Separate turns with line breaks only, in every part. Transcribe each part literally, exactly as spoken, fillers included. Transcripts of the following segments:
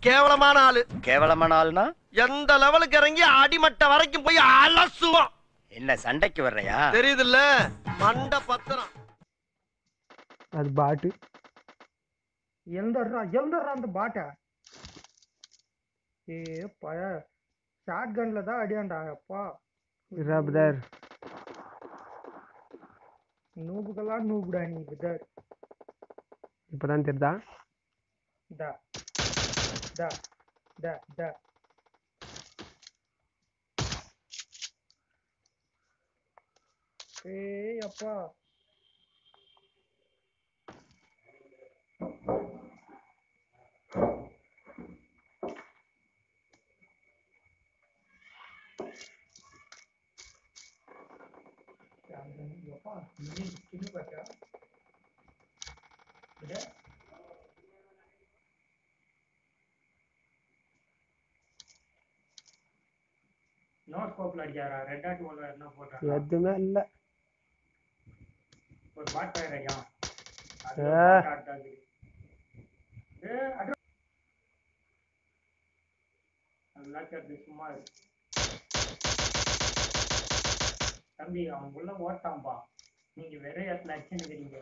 கேவலமான ஆளு.
கேவலமான ஆளுனா
எந்த லெவலுக்கு இறங்கி அடிமட்ட வரைக்கும் போய் அலசுவோம்.
என்ன சண்டைக்கு வர்றையா?
தெரியுதுல்ல, மண்ட பத்திரம்.
அது பாட்டு. எந்தர்றா எந்தர்றா அந்த பாட்டை? ஏ பய ஷார்ட் கன்ல தான் அடியாண்டா அப்பா. பிரதர் நூபுக்கெல்லாம் நூபுடா நீ பிரதர். இப்பதான் தெரியுதா? டா டா டா டா ஏய் அப்பா.
நோ ஸ்கோப்ல அடிச்சாரா? ரெட் டாட் ஓல என்ன போடுறாங்க?
எதுவுமே இல்ல.
ஒரு பாட் ஃபயர் ஐயா. அது
ஏ.
பாட் ஆட்டாது. ஏ அட நல்லா கேட்டு சும்மா இரு. தம்பி அவன் உள்ள ஓட்டாம்பா. நீங்க வேற இடத்துல அடிச்சுன்னு இருக்கீங்க.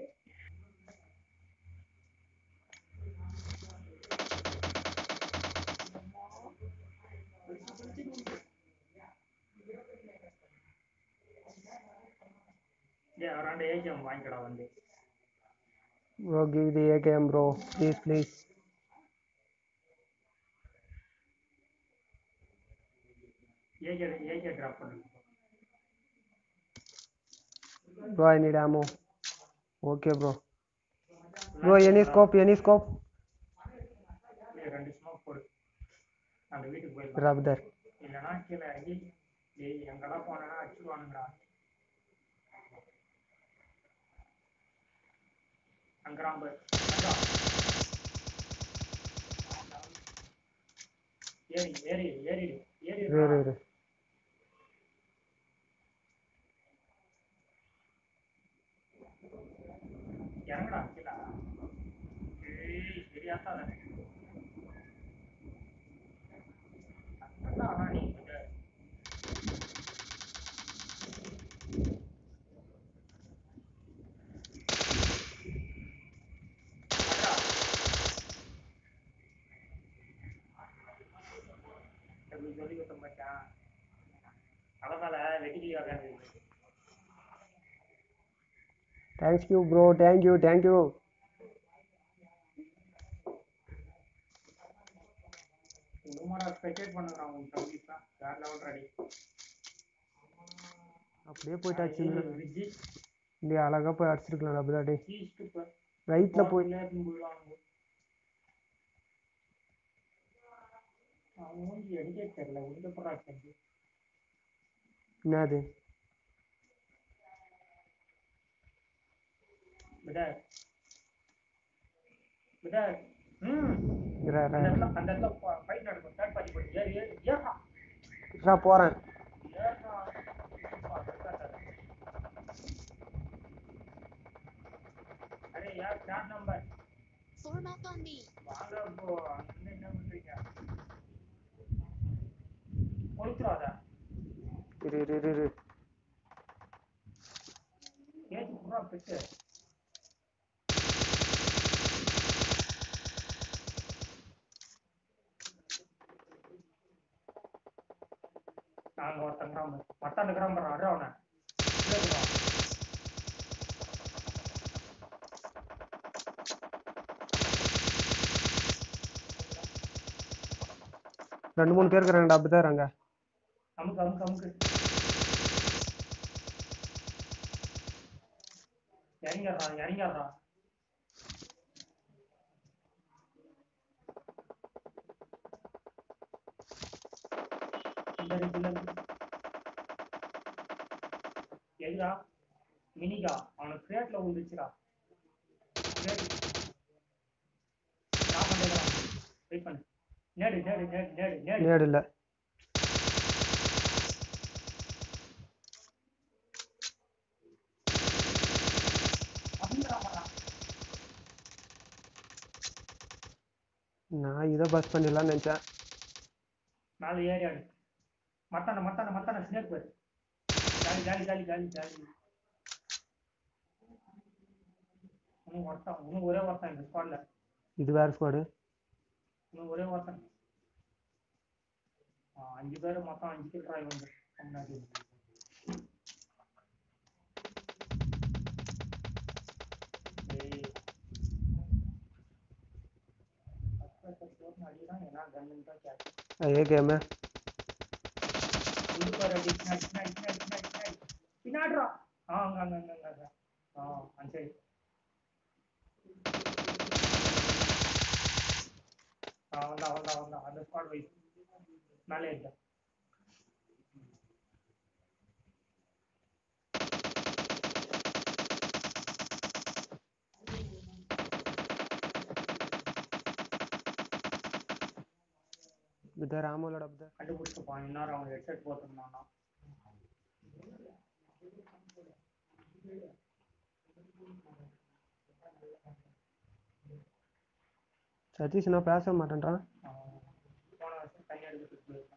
ஏ அவராண்ட ஏஜிஎம் வாங்கிக்கடா வந்து.
Bro, give the A K M bro, please please.
AJ AJ drop பண்ணு.
Bro, I need ammo. Okay bro. Bro, any scope, any scope.
ரெண்டு ஸ்மோக் போடு. அந்த வீட்டுக்கு போய்
Brother.
இல்லனா கீழ இறங்கி ஏய் எங்கடா போனா அடிச்சுவானுங்கடா. அங்கராம்ப அங்க ஏறி ஏறி ஏறி ஏறி
Iru iru iru.
இறங்கடா கீழ. ஏய் சரியாத்தாத. அண்ணா நீ வந்து எப்படி சொல்லி கொடுத்த மச்சான். அவதால வெட்டிக்கிலி வராது.
Thank you bro, thank you, thank you.
இன்னுமாடா ஸ்பெக்டேட் பண்ணுறா உன் தம்பிப்பா. வேற லெவல் ரெடி.
அப்படியே போயிட்டு அடிச்சு
விஜி
இந்த அழகா போய் அடிச்சிருக்கலாம் அப்படியே டேய்.
ஈஸ்ட்
ரைட்ல போய்
மூஞ்சி அடிக்கே தெரியல. உள்ள போறா தம்பி.
என்னது?
விடார் விடார். ம்
இரா
அந்த இடத்துல அந்த இடத்துல ஃபைட் நடக்கும். தேர்ட் பார்ட்டி போய் ஏறி ஏறி ஏறா.
இரா போறேன்.
ஏறா. அரே யார் sir number
Format on me.
வாங்க ப்ரோ. அங்க என்ன பண்றீங்க? கொளுத்துறாதா?
இரு இரு இரு இரு.
கேட்டு புறா பெட்டு. நாங்க ஒருத்தன் கிராம மத்தாண்டு கிராம அட அவனை
ரெண்டு மூணு பேர் இருக்கிறாங்கடா அப்படிதான் இருக்காங்க.
அமுக்கு அமுக்கு அமுக்கு இறங்கிடுறா இறங்கிடுறா. எதுடா மினிகா அவனுக்கு கிரேட்ல விழுந்துச்சுடா. வெயிட் பண்ணு. நேடு நேடு நேடு நேடு நேடு
நேடு இல்ல. நான் இதை பஸ் பண்ணிடலாம்னு நினச்சேன்.
நாலு ஏறி ஆடு. மத்தான மத்தான மத்தான ஸ்னேக் பேர். Jolly jolly jolly jolly jolly. இன்னும் ஒருத்தன் இன்னும் ஒரே ஒருத்தன் இந்த ஸ்குவாட்ல.
இது வேற ஸ்குவாடு.
இன்னும் ஒரே ஒருத்தன். ஆ அஞ்சு பேர் மொத்தம் அஞ்சு பேர் ட்ரை வந்து முன்னாடி. ஏய் பத்து பத்து அடிதான் என்ன கன்னு தான் கேட்ச்.
ஏ கேம்
இது பாரு அடி snake snake snake snake snake. பின்னாடிரா. ஆ அங்க அங்க அங்க அங்க. ஆ அந்த ஆ வந்தா வந்தா வந்தா அந்த ஸ்குவாட் வைஸ் மேலே ஏறிட்டா.
புதர் ஆமோலோட புதர்
கண்டுபிடிச்சிருப்பான் இன்னொரு அவன் ஹெட்செட் போட்டிருந்தானா.
சதீஷ் நான் பேச மாட்டேன்றான்.
போன வருஷம் தனியாக எடுத்துட்டு போயிருக்கான்.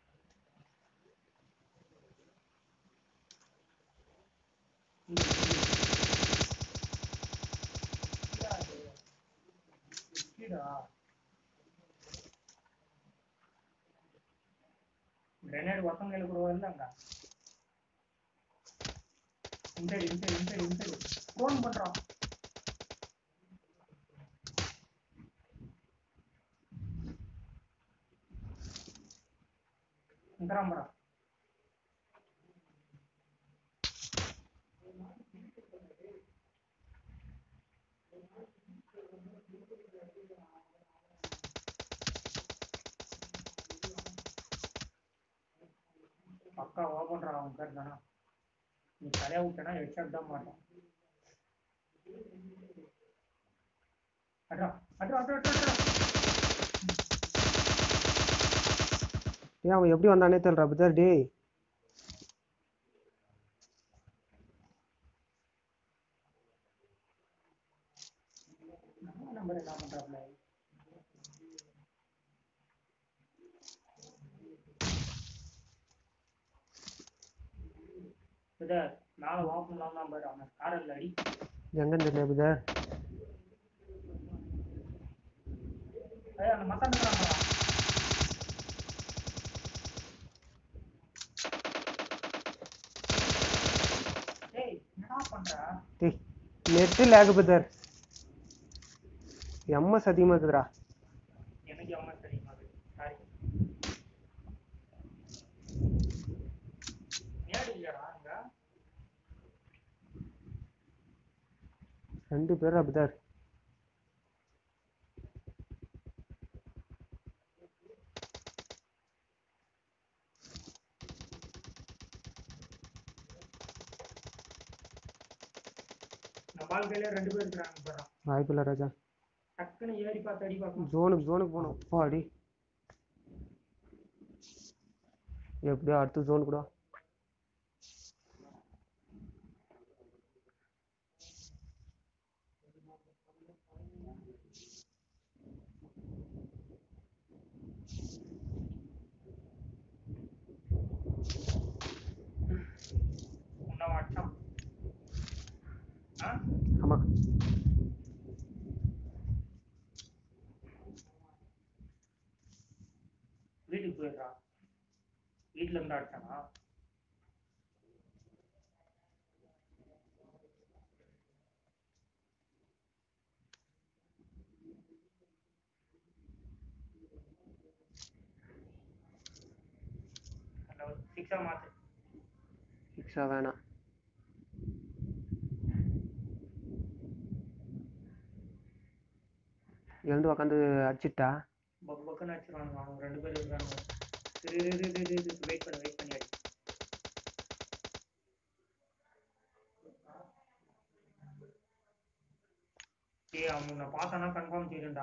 கிரனேட் ஒத்தங்கையில கூட வரலங்க. இந்த இந்த இந்த இந்த ஃபோன் பண்றான். இந்தராம்பரா பக்கா ஓபன்றான் அவன் பேர் தானா. நீ தலையா விட்டனா ஹெட்ஷாட் தான் மாட்டான். அட்ரா அட்ரா அட்ரா அட்ரா.
ஏன் அவன் எப்படி வந்தானே தெரியல புதர். டேய்
நம்ம நம்பர் என்ன பண்றாப்ல. புதர் மேல ஓப்பன் தான் பாரு அவன் காரல்ல அடி.
எங்கன்னு தெரியல புதர்.
ஏய் அந்த மத்தம் நிக்கறாங்கடா. ஏய் என்னடா பண்ற.
டேய் நெட் லாக் புதர். எம்எஸ் அதிகமா இருக்குதுடா.
எனக்கு எம்எஸ் தெரியுமா அது. சாரி. நேடு இல்லடா அங்க.
ரெண்டு பேரா புதர்.
நம்ம ஆளுகையில ரெண்டு பேர் இருக்காங்க பாரு.
வாய்ப்பில்லை ராஜா.
டக்குன்னு ஏறி பார்த்து அடி பார்க்கணும்.
ஜோனுக்கு ஜோனுக்கு போகணும். அப்பா அடி எப்படியோ அடுத்த ஜோன் கூட.
உன்னை வாட்சான். ஆ
ஆமா
வீட்டுக்கு போயிடுறா. வீட்டுல இருந்து அடிச்சானா. சிக்ஸா மாத்து.
சிக்ஸா வேணாம். எழுந்து உக்காந்து அடிச்சிட்டா.
பக் பக்குன்னு அடிச்சிருவானுங்க அவங்க ரெண்டு பேர் இருக்கானுங்க. சரி வெயிட் பண்ணு வெயிட் பண்ணி அடி. ஏய் அவன் உன்னை பார்த்தானா கன்ஃபார்ம் செய்யறேன்டா.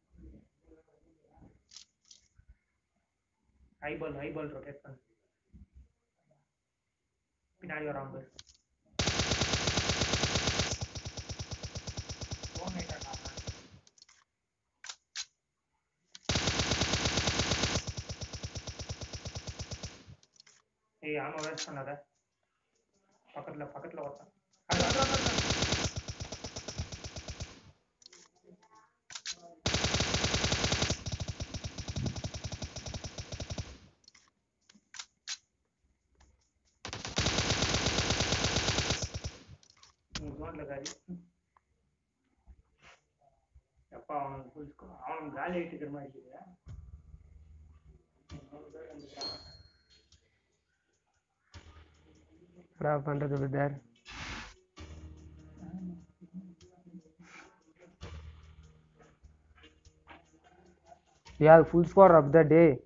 ஐபால் ஐபால் ரொட்டேட் பண்ணு. பின்னாடி வரான் பாரு Zone ஆயிட்டான்டா அவன். ஏய் ஆமா வேஸ்ட் பண்ணாத பக்கத்துல பக்கத்துல ஒருத்தன் அது அது அது, அது நீ ஜோன்ல காரி எப்பா அவனுக்கு ஃபுல் ஸ்கோர் அவனுக்கு காலி ஆயிட்டு இருக்கிற மாதிரி இருக்குது
என்னடா பண்றது brother? Yeah, full score of the day.